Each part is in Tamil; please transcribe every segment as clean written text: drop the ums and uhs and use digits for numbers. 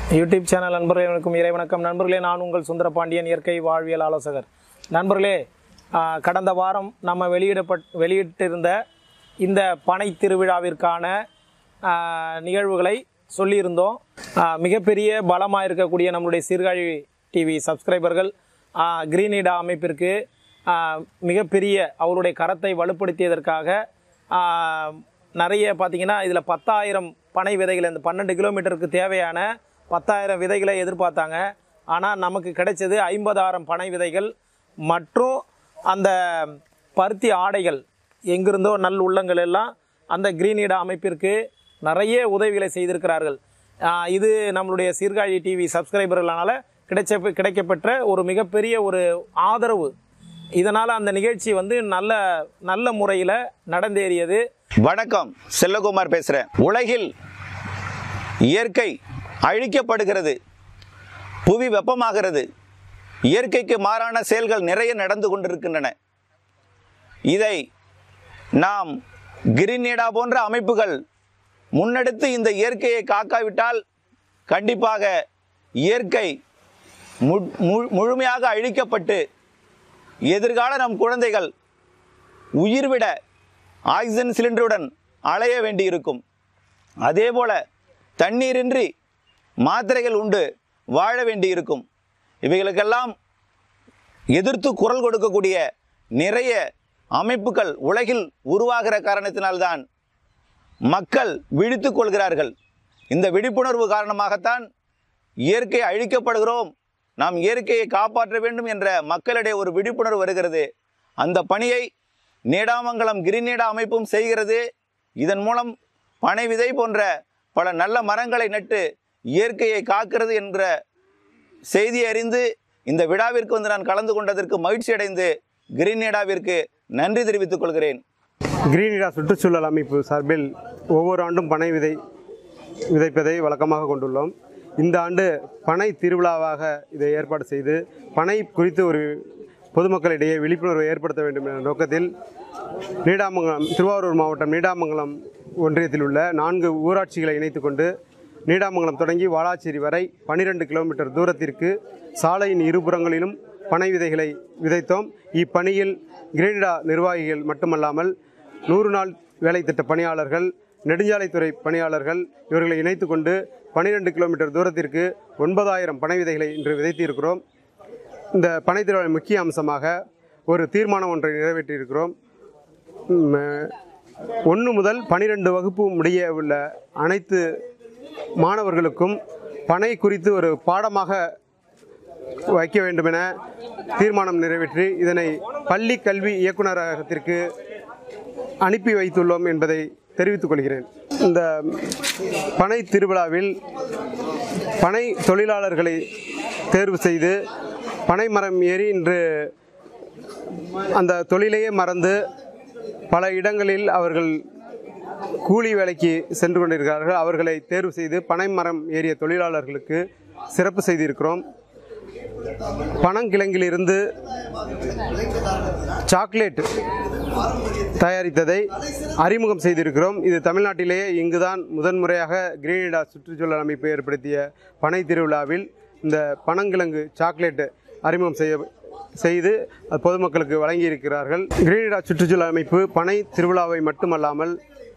யூடியூப் சேனல் நண்பர்களுக்கும் இறைவணக்கம். நண்பர்களே, நான் உங்கள் சுந்தரபாண்டியன், இயற்கை வாழ்வியல் ஆலோசகர். நண்பர்களே, கடந்த வாரம் நம்ம வெளியிட்டிருந்த இந்த பனை திருவிழாவிற்கான நிகழ்வுகளை சொல்லியிருந்தோம். மிகப்பெரிய பலமாக இருக்கக்கூடிய நம்மளுடைய சீர்காழி டிவி சப்ஸ்கிரைபர்கள் கிரீனிடா அமைப்பிற்கு மிகப்பெரிய அவருடைய கரத்தை வலுப்படுத்தியதற்காக நிறைய பார்த்திங்கன்னா இதில் 10,000 பனை விதைகள், இந்த 12 கிலோமீட்டருக்கு தேவையான 10,000 விதைகளை எதிர்பார்த்தாங்க. ஆனால் நமக்கு கிடைச்சது 50,000 பனை விதைகள் மற்றும் அந்த பருத்தி ஆடைகள். எங்கிருந்தோ நல் உள்ளங்கள் எல்லாம் அந்த கிரீனிடா அமைப்பிற்கு நிறைய உதவிகளை செய்திருக்கிறார்கள். இது நம்மளுடைய சீர்காழி டிவி சப்ஸ்கிரைபர்களால் கிடைக்கப்பெற்ற ஒரு மிகப்பெரிய ஒரு ஆதரவு. இதனால் அந்த நிகழ்ச்சி நல்ல முறையில் நடந்தேறியது. வணக்கம், செல்லகுமார் பேசுகிறேன். உலகில் இயற்கை அழிக்கப்படுகிறது, புவி வெப்பமாகிறது, இயற்கைக்கு மாறான செயல்கள் நிறைய நடந்து கொண்டிருக்கின்றன. இதை நாம் கிரீனிடா போன்ற அமைப்புகள் முன்னெடுத்து இந்த இயற்கையை காக்காவிட்டால் கண்டிப்பாக இயற்கை முழுமையாக அழிக்கப்பட்டு எதிர்கால நம் குழந்தைகள் உயிர்விட ஆக்சிஜன் சிலிண்டருடன் அலைய வேண்டியிருக்கும். அதேபோல தண்ணீரின்றி மாத்திரைகள் உண்டு வாழ வேண்டியிருக்கும். இவைகளுக்கெல்லாம் எதிர்த்து குரல் கொடுக்கக்கூடிய நிறைய அமைப்புகள் உலகில் உருவாகிற காரணத்தினால்தான் மக்கள் விழித்து கொள்கிறார்கள். இந்த விழிப்புணர்வு காரணமாகத்தான் இயற்கை அழிக்கப்படுகிறோம், நாம் இயற்கையை காப்பாற்ற வேண்டும் என்ற மக்களிடையே ஒரு விழிப்புணர்வு வருகிறது. அந்த பணியை நீடாமங்கலம் கிரீனிடா அமைப்பும் செய்கிறது. இதன் மூலம் பனை விதை போன்ற பல நல்ல மரங்களை நட்டு இயற்கையை காக்கிறது என்ற செய்தியை அறிந்து இந்த விழாவிற்கு நான் கலந்து கொண்டதற்கு மகிழ்ச்சி அடைந்து கிரீனிடாவிற்கு நன்றி தெரிவித்துக் கொள்கிறேன். கிரீனிடா சுற்றுச்சூழல் அமைப்பு சார்பில் ஒவ்வொரு ஆண்டும் பனை விதைப்பதை வழக்கமாக கொண்டுள்ளோம். இந்த ஆண்டு பனை திருவிழாவாக இதை ஏற்பாடு செய்து பனை குறித்து ஒரு பொதுமக்களிடையே விழிப்புணர்வை ஏற்படுத்த வேண்டும் என்ற நோக்கத்தில் நீடாமங்கலம், திருவாரூர் மாவட்டம் நீடாமங்கலம் ஒன்றியத்தில் உள்ள 4 ஊராட்சிகளை இணைத்து கொண்டு நீடாமங்கலம் தொடங்கி வாலாச்சேரி வரை 12 கிலோமீட்டர் தூரத்திற்கு சாலையின் இருபுறங்களிலும் பனை விதைகளை விதைத்தோம். இப்பணியில் கிரீனிடா நிர்வாகிகள் மட்டுமல்லாமல் 100 நாள் வேலை திட்ட பணியாளர்கள், நெடுஞ்சாலைத்துறை பணியாளர்கள் இவர்களை இணைத்து கொண்டு 12 கிலோமீட்டர் தூரத்திற்கு 9,000 பனை விதைகளை இன்று விதைத்திருக்கிறோம். இந்த பனை திருவிழாவின் முக்கிய அம்சமாக ஒரு தீர்மானம் ஒன்றை நிறைவேற்றியிருக்கிறோம். 1 முதல் 12 வகுப்பு முடிய உள்ள அனைத்து மாணவர்களுக்கும் பனை குறித்து ஒரு பாடமாக வைக்க வேண்டுமென தீர்மானம் நிறைவேற்றி இதனை பள்ளி கல்வி இயக்குநரகத்திற்கு அனுப்பி வைத்துள்ளோம் என்பதை தெரிவித்துக் கொள்கிறேன். இந்த பனை திருவிழாவில் பனை தொழிலாளர்களை தேர்வு செய்து பனை மரம் ஏறி இன்று அந்த தொழிலையே மறந்து பல இடங்களில் அவர்கள் கூலி வேலைக்கு சென்று கொண்டிருக்கிறார்கள். அவர்களை தேர்வு செய்து பனை மரம் ஏறிய தொழிலாளர்களுக்கு சிறப்பு செய்திருக்கிறோம். பனங்கிழங்கிலிருந்து சாக்லேட் தயாரித்ததை அறிமுகம் செய்திருக்கிறோம். இது தமிழ்நாட்டிலேயே இங்குதான் முதன்முறையாக கிரீனிடா சுற்றுச்சூழல் அமைப்பு ஏற்படுத்திய பனை திருவிழாவில் இந்த பனங்கிழங்கு சாக்லேட் அறிமுகம் செய்து பொதுமக்களுக்கு வழங்கியிருக்கிறார்கள். கிரீனிடா சுற்றுச்சூழல் அமைப்பு பனை திருவிழாவை மட்டுமல்லாமல்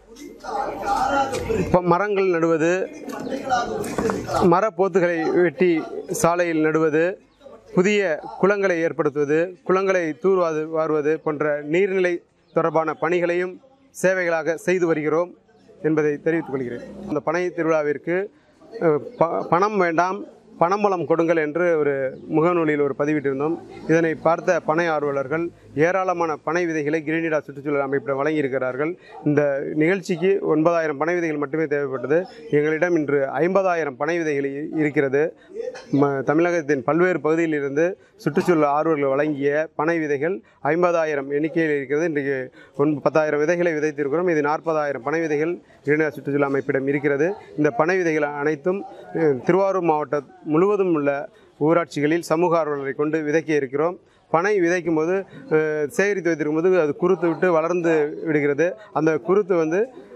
மரங்கள் நடுவது, மரப்போத்துகளை வெட்டி சாலையில் நடுவது, புதிய குளங்களை ஏற்படுத்துவது, குளங்களை வாருவது போன்ற நீர்நிலை தொடர்பான பணிகளையும் சேவைகளாக செய்து வருகிறோம் என்பதை தெரிவித்துக் கொள்கிறேன். இந்த பனை திருவிழாவிற்கு பணம் வேண்டாம், பணம்பலம் கொடுங்கள் என்று ஒரு முகநூலில் ஒரு பதிவிட்டிருந்தோம். இதனை பார்த்த பனை ஆர்வலர்கள் ஏராளமான பனை விதைகளை கிரீனிடா சுற்றுச்சூழல் அமைப்பிடம் வழங்கியிருக்கிறார்கள். இந்த நிகழ்ச்சிக்கு 9,000 பனை விதைகள் மட்டுமே தேவைப்பட்டது. எங்களிடம் இன்று 50,000 பனை விதைகள் இருக்கிறது. தமிழகத்தின் பல்வேறு பகுதியிலிருந்து சுற்றுச்சூழல் ஆர்வலர்கள் வழங்கிய பனை விதைகள் 50,000 எண்ணிக்கையில் இருக்கிறது. இன்றைக்கு 10,000 விதைகளை விதைத்திருக்கிறோம். இது 40,000 பனை விதைகள் கிரீனிடா சுற்றுச்சூழல் அமைப்பிடம் இருக்கிறது. இந்த பனை விதைகள் அனைத்தும் திருவாரூர் மாவட்டம் முழுவதும் உள்ள ஊராட்சிகளில் சமூக ஆர்வலரை கொண்டு விதைக்க இருக்கிறோம். பனை விதைக்கும் போது சேகரித்து வைத்திருக்கும் போது அது குருத்து விட்டு வளர்ந்து விடுகிறது. அந்த குருத்து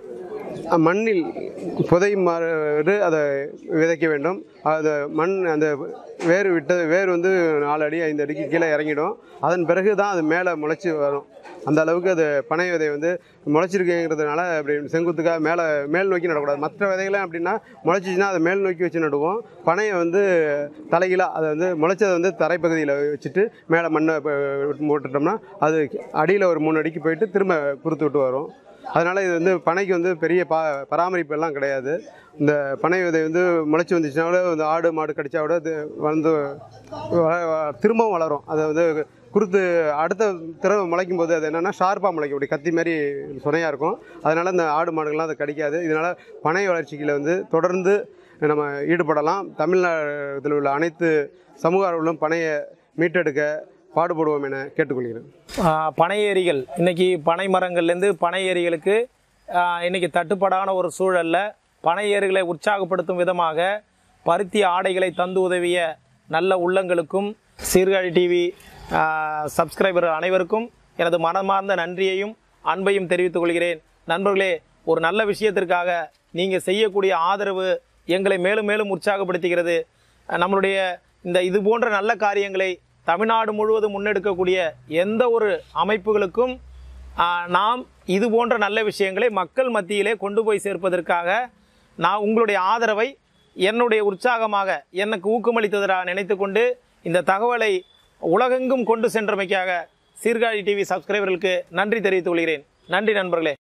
மண்ணில் புதையுமாறு அதை விதைக்க வேண்டும். அது மண் அந்த வேர் வந்து 4 அடி 5 அடிக்கு கீழே இறங்கிடும். அதன் பிறகு தான் அது மேலே முளைச்சி வரும். அந்த அளவுக்கு அது பனை விதை வந்து முளைச்சிருக்குங்கிறதுனால அப்படி செங்குத்துக்காக மேல் நோக்கி நடக்கூடாது. மற்ற விதைகளும் அப்படின்னா முளைச்சிச்சின்னா அதை மேல் நோக்கி வச்சு நடுவோம். பனையை வந்து தலைகீழாக அதை வந்து முளைச்சதை வந்து தரைப்பகுதியில் வச்சுட்டு மேலே மண்ணை போட்டுட்டோம்னா அது அடியில் ஒரு 3 அடிக்கு போயிட்டு திரும்ப குறுத்து விட்டு வரும். அதனால் இது வந்து பனைக்கு வந்து பெரிய பராமரிப்பு எல்லாம் கிடையாது. இந்த பனை விதை வந்து முளைச்சி வந்துச்சுனால இந்த ஆடு மாடு கடிச்சா கூட அது வந்து திரும்பவும் வளரும். அதை வந்து குறுத்து அடுத்த தடவை முளைக்கும் போது அது என்னென்னா ஷார்ப்பாக முளைக்கும், அப்படி கத்தி மாதிரி சுனையாக இருக்கும். அதனால் இந்த ஆடு மாடுகள்லாம் அதை கடிக்காது. இதனால் பனை வளர்ச்சிகளை வந்து தொடர்ந்து நம்ம ஈடுபடலாம். தமிழ்நாட்டில் உள்ள அனைத்து சமூக அளவிலும் பனையை மீட்டெடுக்க பாடுபடுவோம் என கேட்டுக்கொள்கிறேன். பனை ஏரிகள் இன்றைக்கி பனை மரங்கள்லேருந்து பனை ஏரிகளுக்கு இன்றைக்கி தட்டுப்பாடான ஒரு சூழலில் பனை ஏரிகளை உற்சாகப்படுத்தும் விதமாக பருத்தி ஆடைகளை தந்து உதவிய நல்ல உள்ளங்களுக்கும் சீர்காழி டிவி சப்ஸ்கிரைபர் அனைவருக்கும் எனது மனமார்ந்த நன்றியையும் அன்பையும் தெரிவித்துக் கொள்கிறேன். நண்பர்களே, ஒரு நல்ல விஷயத்திற்காக நீங்கள் செய்யக்கூடிய ஆதரவு எங்களை மேலும் மேலும் உற்சாகப்படுத்துகிறது. நம்மளுடைய இது போன்ற நல்ல காரியங்களை தமிழ்நாடு முழுவதும் முன்னெடுக்கக்கூடிய எந்த ஒரு அமைப்புகளுக்கும் நாம் இது போன்ற நல்ல விஷயங்களை மக்கள் மத்தியிலே கொண்டு போய் சேர்ப்பதற்காக நான் உங்களுடைய ஆதரவை என்னுடைய உற்சாகமாக எனக்கு ஊக்கமளித்ததாக நினைத்து கொண்டு இந்த தகவலை உலகெங்கும் கொண்டு சென்றமைக்காக சீர்காழி டிவி சப்ஸ்கிரைபர்களுக்கு நன்றி தெரிவித்துக் கொள்கிறேன். நன்றி நண்பர்களே.